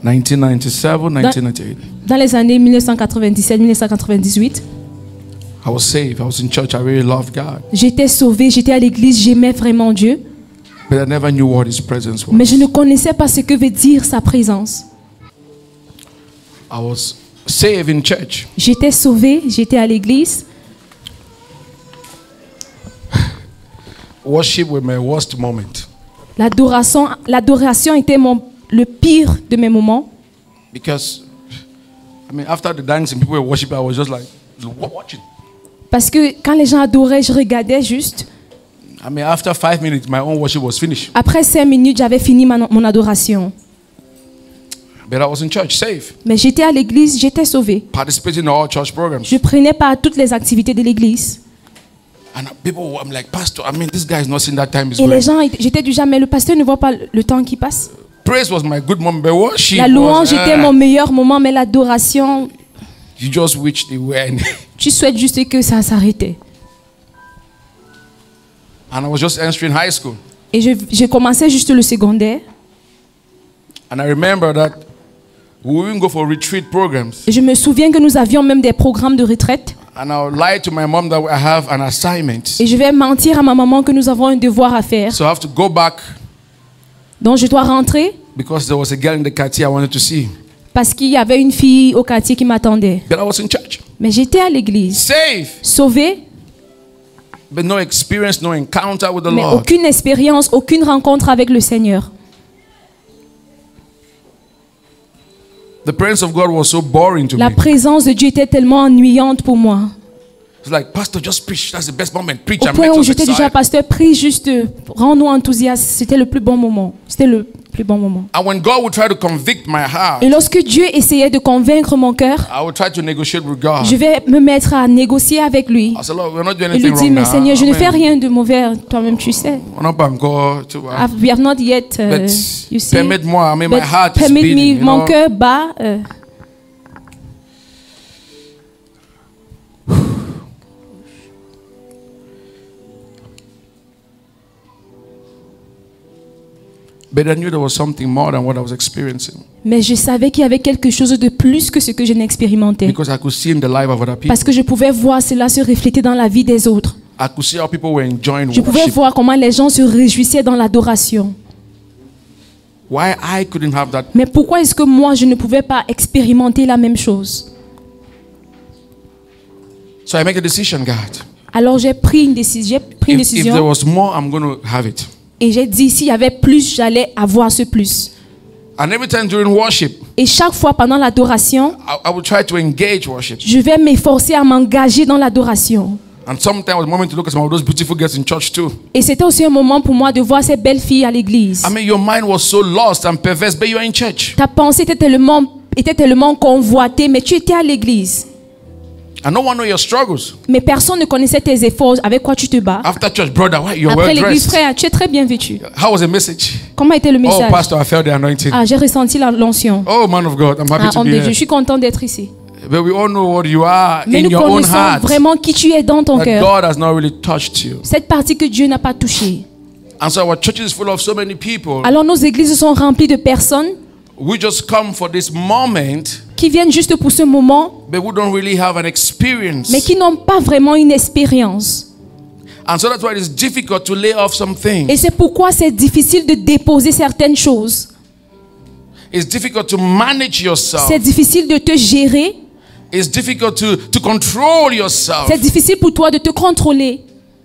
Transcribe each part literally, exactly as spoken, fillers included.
nineteen ninety-seven, nineteen ninety-eight. Dans les années mille neuf cent quatre-vingt-dix-sept mille neuf cent quatre-vingt-dix-huit, I was saved. I was in church. I really loved God. j'étais sauvé, j'étais à l'église, j'aimais vraiment Dieu. But I never knew what His presence was. Mais je ne connaissais pas ce que veut dire sa présence. I was saved in church. J'étais sauvé, j'étais à l'église. Worship was my worst moment. L'adoration, l'adoration était mon, le pire de mes moments. Because, I mean, after the dancing, people were worshiping. I was just like, watching. Parce que quand les gens adoraient, je regardais juste. I mean, after five minutes, my own worship was finished. Après cinq minutes, j'avais fini ma, mon adoration. But I was in church, safe. Mais j'étais à l'église, j'étais sauvé. Participating in all church programs. Je prenais part à toutes les activités de l'église. And people, I'm like, Pastor, I mean, this guy is not seeing that time is Et les going. gens, étaient- j'étais du genre, mais le pasteur ne voit pas le temps qui passe. Praise was my good moment, but worship La louange was, était uh, mon meilleur moment, mais l'adoration, you just wish they were. tu souhaites juste que ça s'arrêtait. And I was just entering high school. Et je, je commençais juste le secondaire. And I remember that we would even go for retreat programs. Et je me souviens que nous avions même des programmes de retraite. And I would lie to my mom that I have an assignment. Et je vais mentir à ma maman que nous avons un devoir à faire. So I have to go back Donc je dois rentrer because there was a girl in the quartier I wanted to see. parce qu'il y avait une fille au quartier qui m'attendait. But I was in church. Mais j'étais à l'église, Safe. sauvée, But no experience, no encounter with the mais Lord. aucune expérience, aucune rencontre avec le Seigneur. The presence of God was so boring to La me. présence de Dieu était tellement ennuyante pour moi. It's like, Pastor, just preach. That's the best moment. Preach Au and point make où us j'étais déjà, excited. pasteur, prie juste, rends-nous enthousiastes. C'était le plus bon moment. C'était le plus bon moment. And when God would try to convict my heart, Et lorsque Dieu essayait de convaincre mon cœur, I would try to negotiate with God. je vais me mettre à négocier avec lui. I said, Lord, we're not doing Et lui anything dire, wrong mais now. Seigneur, je I ne fais mean, rien de mauvais, toi-même tu sais. we're not encore to, uh, Ah, we have not yet, uh, But you see. permets-moi, I mean, my But heart is permit beating, me, you mon know. cœur bat. euh, But I knew there was something more than what I was experiencing. Mais je savais qu'il y avait quelque chose de plus que ce que je n'expérimentais. Because I could see in the life of other people. Parce que je pouvais voir cela se refléter dans la vie des autres. I could see how people were enjoying Je pouvais worship. voir comment les gens se réjouissaient dans l'adoration. Why I couldn't have that. Mais pourquoi est-ce que moi, je ne pouvais pas expérimenter la même chose? So I make a decision, God. Alors j'ai pris une décision. J'ai pris une If, if there décision was more, I'm going to have it. et j'ai dit s'il y avait plus, j'allais avoir ce plus. And every time during worship, Et chaque fois pendant l'adoration, I, I would try to engage worship. je vais m'efforcer à m'engager dans l'adoration. And sometimes a moment to look at some of those beautiful girls in church too. Et c'était aussi un moment pour moi de voir ces belles filles à l'église. I mean, your mind was so lost and perverse, but you are in church. Ta pensée était tellement, était tellement convoitée, mais tu étais à l'église. And no one know your struggles. Mais personne ne connaissait tes efforts, avec quoi tu te bats. After church, brother, why you're Après well l'église, dressed? frère, tu es très bien vêtu. How was the message? Comment était le Oh, message? pastor, I felt the anointing. Ah, j'ai ressenti la- l'onction. Oh, man of God, I'm happy Ah, to homme be de here. Dieu, je suis content d'être ici. But we all know what you are Mais in nous your own connaissons heart. vraiment qui tu es dans ton That cœur. God has not really touched you. Cette partie que Dieu n'a pas touchée. And so our church is full of so many people. Alors nos églises sont remplies de personnes We just come for this moment, qui viennent juste pour ce moment, but we don't really have an experience. mais qui n'ont pas vraiment une expérience. And so that's why it's difficult to lay off some things. Et c'est pourquoi c'est difficile de déposer certaines choses. It's difficult to manage yourself. C'est difficile de te gérer. It's difficult to, to control yourself. C'est difficile pour toi de te contrôler.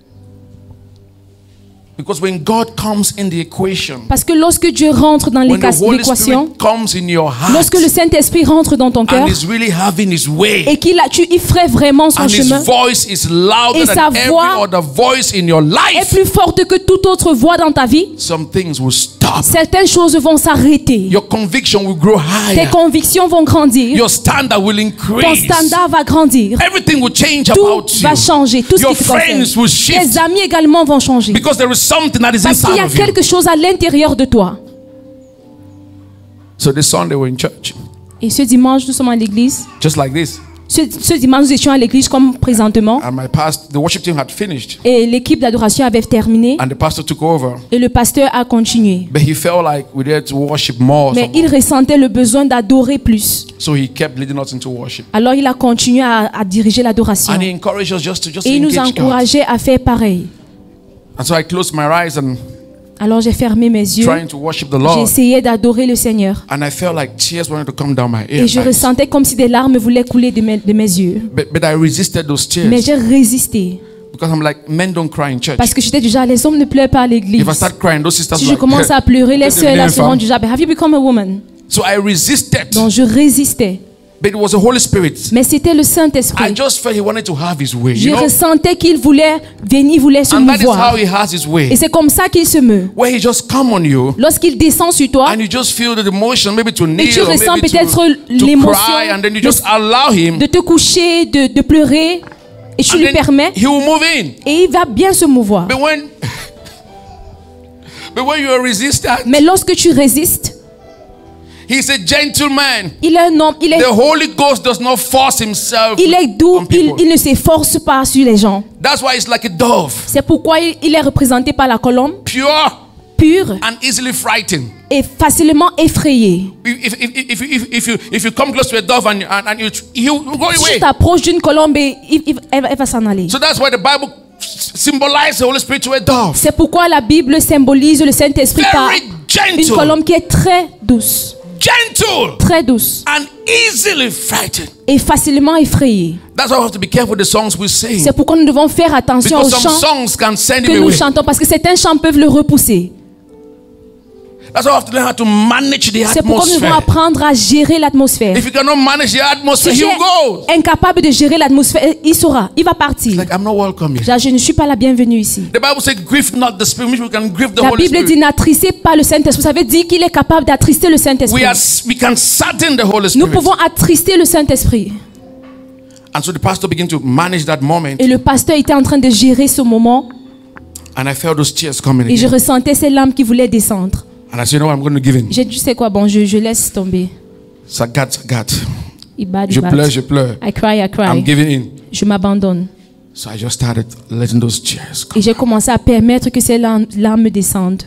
Because when God comes in the equation, Parce que lorsque Dieu rentre dans when the Holy l'équation, Spirit comes in your heart, lorsque le Saint-Esprit rentre dans ton cœur and is really having his way, et qu'il a, tu y ferais vraiment son and his chemin, voice is louder Et sa than every voix other voice in your est life, plus forte que toute autre voix dans ta vie, some things will stop. certaines choses vont s'arrêter. Your conviction will grow Tes higher. convictions vont grandir. Your standard will Ton increase. standard va grandir. Everything will change Tout about you. va changer. Tout ce Your qui te concerne. friends will shift Tes amis également vont changer. because there is something that is Parce qu'il y inside a of you. quelque chose à l'intérieur de toi. So this Sunday we're in church, Et ce dimanche, nous sommes à l'église. just like this. Ce, ce dimanche, nous étions à l'église comme présentement. And my past, the worship team had finished. Et l'équipe d'adoration avait terminé. And the pastor took over. Et le pasteur a continué. But he felt like we needed to worship more. Mais il ressentait le besoin d'adorer plus. So he kept leading us into worship. Alors il a continué à, à diriger l'adoration. And he encouraged us just to just Et il nous engage God. encourageait à faire pareil. And so I closed my eyes and Alors j'ai fermé mes yeux. trying to worship the J'ai Lord. essayé d'adorer le Seigneur. And I felt like tears wanted to come down my Et ears. je ressentais comme si des larmes voulaient couler de mes, de mes yeux. But, but I resisted those Mais tears j'ai résisté. because I'm like, men don't cry in church. Parce que j'étais du genre, les hommes ne pleurent pas à l'église. If I start crying, those sisters Si will je like, commence à pleurer, les T'es sœurs là devenue une seront femme. du genre, have you become a woman? So I resisted. Donc je résistais. But it was the Holy Spirit. Mais c'était le I Saint-Esprit. just felt he wanted to have his way. Je You know? ressentais qu'il voulait venir, il voulait se And that is how mouvoir. he has his way. Et c'est comme ça qu'il se meut. Where he just come on you Lorsqu'il descend sur toi, and you just feel the emotion, maybe to et kneel tu or ressens maybe peut-être to, to l'émotion cry, and then you de- just allow him, de te coucher, de, de pleurer, et tu and lui then permets, he will move in. et il va bien se mouvoir. But when, but when you are resistant, Mais lorsque tu résistes, he's a gentleman. il est un homme, il est, The Holy Ghost does not force himself il est doux, on il, people. il ne s'efforce pas sur les gens. That's why it's like a dove, C'est pourquoi il, il est représenté par la colombe, pure pure and easily frightened. et facilement effrayée. If, if, if, if, if, if, you, if you come close to a dove and, and, and you, he'll go Si away. tu t'approches d'une colombe, et il- il- elle, va- elle va s'en aller. So that's why the Bible symbolizes the Holy Spirit to a dove. C'est pourquoi la Bible symbolise le Saint-Esprit par Very une gentle, colombe qui est très douce, gentle, très douce and easily frightened. et facilement effrayée. That's why we have to be careful with the songs we sing. C'est pourquoi nous devons faire attention aux Because some chants songs can send que him nous away. chantons parce que certains chants peuvent le repousser. That's why we have to learn how to manage the C'est pourquoi nous devons atmosphere. apprendre à gérer l'atmosphère. If you cannot manage the atmosphere, Si tu he'll go. es incapable de gérer l'atmosphère, il saura, il va partir. Like, I'm not welcome here. Genre, je ne suis pas la bienvenue ici. The Bible says, grieve not the Spirit, which we can grieve the La Holy Bible dit Spirit. n'attristez pas le Saint-Esprit. Ça veut dire qu'il est capable d'attrister le We, Saint-Esprit. are, we can sadden the Holy Nous Spirit. pouvons attrister le Saint-Esprit. And so the pastor began to manage that moment. Et le pasteur était en train de gérer ce moment. And I felt those tears coming Et je again. ressentais ces larmes qui voulaient descendre. And I said, you know what, I'm going to give in. J'ai dit, tu sais quoi, bon, je, je laisse tomber. Sagat, sagat. Il bat, il Je bat. pleure, je pleure. I cry, I I'm cry. giving in. Je m'abandonne. So I just started letting those tears come. Et j'ai commencé à permettre que ces larmes, larmes descendent.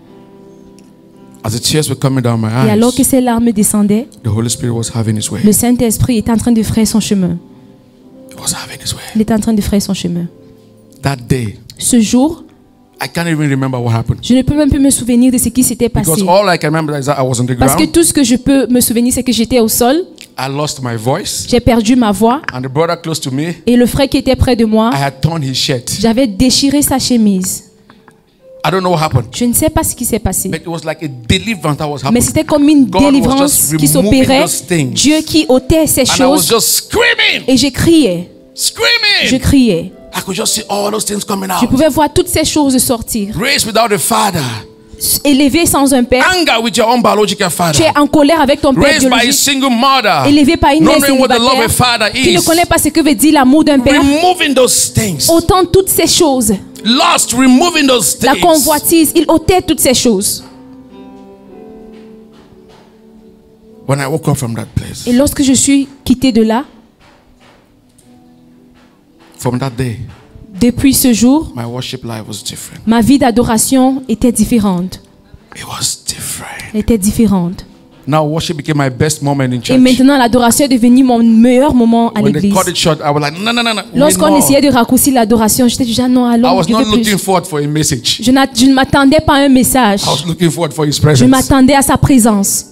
As the tears were coming down my Et alors que eyes, ces larmes descendaient, the Holy Spirit was having his way. le Saint-Esprit était en train de faire son chemin. He was having his way. Il était en train de faire son chemin. That day, Ce jour, I can't even remember what happened. je ne peux même plus me souvenir de ce qui s'était passé. Because all I can remember is that I was on the Parce que ground. tout ce que je peux me souvenir, c'est que j'étais au sol, I lost my voice. j'ai perdu ma voix, And the brother close to me, et le frère qui était près de moi, I had torn his shirt. j'avais déchiré sa chemise. I don't know what happened. Je ne sais pas ce qui s'est passé. But it was like a deliverance that was Mais happening. c'était comme une God was délivrance just qui removing s'opérait. those things. Dieu qui ôtait ces And I was choses. just screaming, Et je criais. Je screaming. criais. I could just see all those things coming Je out. pouvais voir toutes ces choses sortir. Raised without a father. Élevé sans un père. Anger with your own biological Tu father. es en colère avec ton père Raised by a biologique. single mother. Élevé par une Not mère knowing what the love of a célibataire father qui ne is. connaît pas ce que veut dire l'amour d'un père. Removing those things. Ôtant toutes ces choses. Lost, removing those La things. convoitise, il ôtait toutes ces choses. When I woke up from that place, Et lorsque je suis quitté de là, from that day, depuis ce jour, my worship life was different. ma vie d'adoration était différente. It was different. Elle était différente. Now worship became my best moment in Et church. maintenant, l'adoration est devenue mon meilleur moment à When they l'église. cut it short, I was like, no, no, no, no. we need Lorsqu'on more. essayait de raccourcir l'adoration, j'étais déjà non, I alors was je not veux looking plus. forward for a message. Je, n'a- je ne m'attendais pas à un message. I was looking forward for His Je presence. m'attendais à sa présence.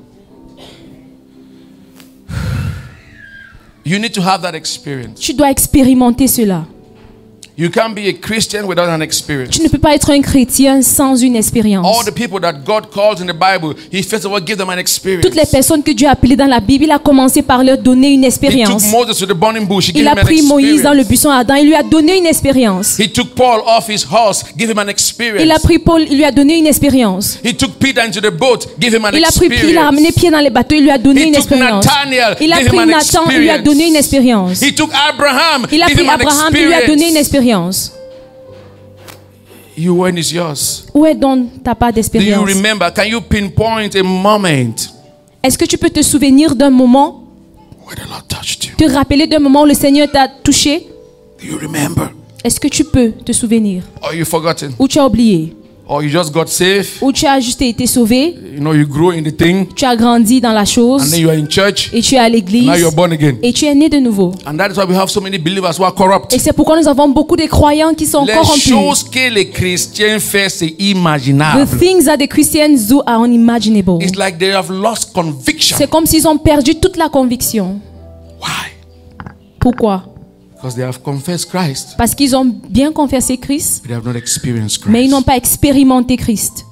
You need to have that experience. Tu dois expérimenter cela. You can't be a Christian without an experience. Tu ne peux pas être un chrétien sans une expérience. All the people that God calls in the Bible, He first of all give them an experience. Toutes les personnes que Dieu a appelées dans la Bible, il a commencé par leur donner une He expérience. took Moses to the burning bush. He Il gave a him an pris Moïse dans le experience. buisson ardent, il lui a donné une expérience. He took Paul off his horse, give him an Il a experience. pris Paul, il lui a donné une expérience. He took Peter into the boat, give him an Il a pris Pierre, il a ramené experience. Pierre dans les bateaux, il lui a donné He une took expérience. Nathaniel, Il a give him pris an Nathan, il lui a donné une experience. expérience. He took Abraham, Il a give pris him an Abraham, il lui a donné une experience. expérience. You, when is yours? Où est donc ta part Do you d'expérience? remember? Can you pinpoint a moment Est-ce que tu peux te souvenir d'un moment where the Lord touched you? te rappeler d'un moment où le Seigneur t'a touché? Do you remember? Est-ce que tu peux te souvenir? Or you forgotten? Ou tu as oublié? Or you just got saved? Ou tu as juste été sauvé? You know, you grow in the thing, Tu as grandi dans la and chose then you are in church, et tu es à l'église now you're born again. et tu es né de nouveau. And that is why we have so many believers who are corrupt. Et c'est pourquoi nous avons beaucoup de croyants qui sont Les corrompus. choses que les chrétiens font, c'est The imaginable. things that the Christians do are unimaginable. It's like they have lost conviction. C'est comme s'ils ont perdu toute la conviction. Why? Pourquoi? Because they have confessed Christ, Parce qu'ils ont bien confessé Christ, but they have not experienced mais ils Christ. n'ont pas expérimenté Christ.